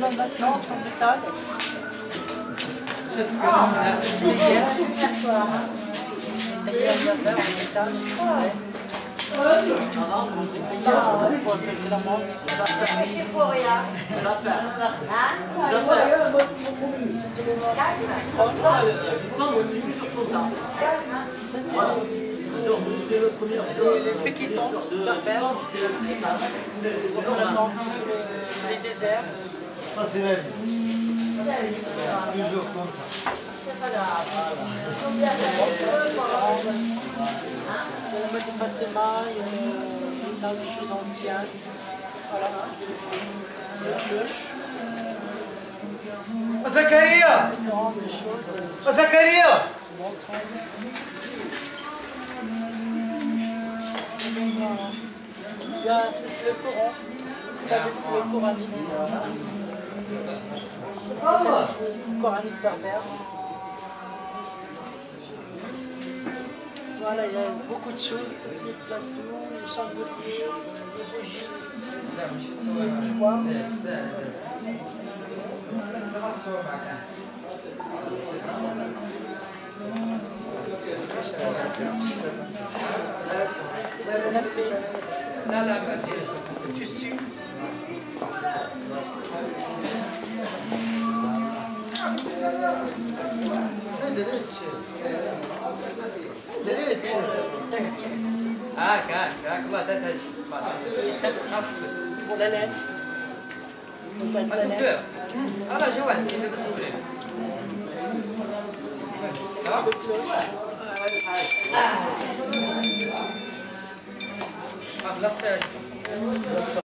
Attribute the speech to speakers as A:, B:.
A: la maintenance en métal. D'ailleurs, il y a en métal. Pour fêter la montre.
B: C'est pour rien.
A: C'est les petits tentes Berber. On fait la tente sur les déserts.
C: Ça c'est la vie. Toujours comme ça.
A: Il y a le mode de Fatima, il y a tas de choses anciennes. Voilà, c'est les cloches.
C: Zakaria!
A: Différentes choses.
C: Zakaria!
A: C'est le Coran. C'est avec le coranique. C'est le coranique berbère. Voilà, il y a beaucoup de choses, c'est sur les plateaux, les chandeliers, les bougies, je vois. Le tissu. Pour la laine. Le cloche.